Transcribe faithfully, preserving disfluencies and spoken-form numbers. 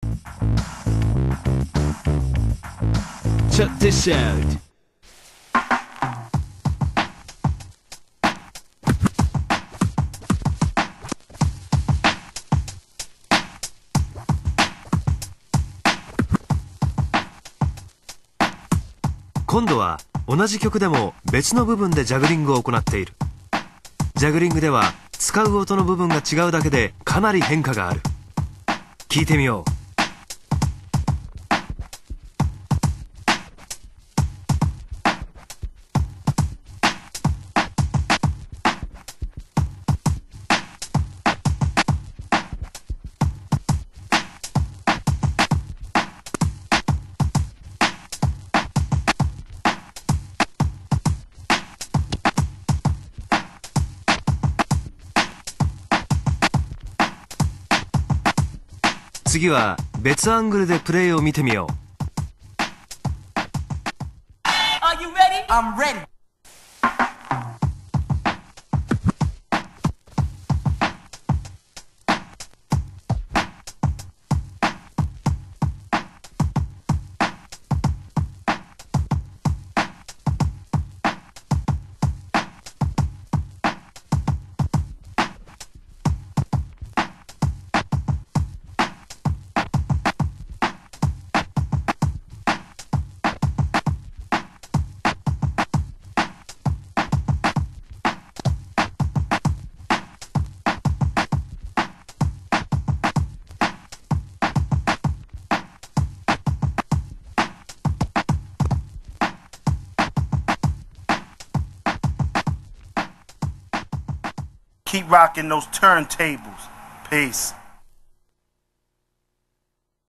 Check this out. 今度は同じ曲でも別の部分でジャグリングを行っている。ジャグリングでは使う音の部分が違うだけでかなり変化がある。聞いてみよう。次は別アングルでプレイを見てみよう。 Are you ready? I'm ready. Keep rocking those turntables. Peace.